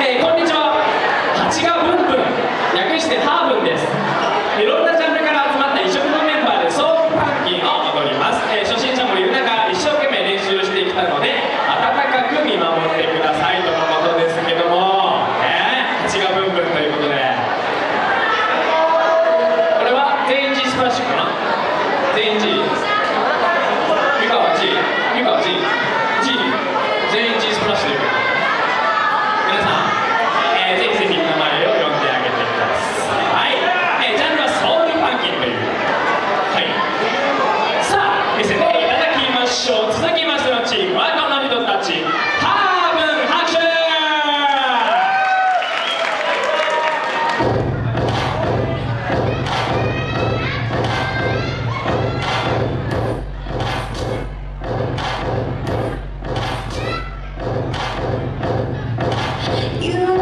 こんにちは。蜂がブンブン、略してハーブンです。いろんなジャンルから集まった異色のメンバーでソープパンキンを踊ります。初心者もいる中、一生懸命練習してきたので温かく見守ってくださいとのことですけども、蜂がブンブンということで、これは全員 G スプラッシュかな。全員 G、美川 G、美川 G、G、全員 G スプラッシュということで、皆さん、ぜひぜひ名前を呼んであげてください。ジャンルはソウルパンキンという。はい。さあ、見せていただきましょう。続きましてのチームはこの人たち。ハーブン、拍手。 You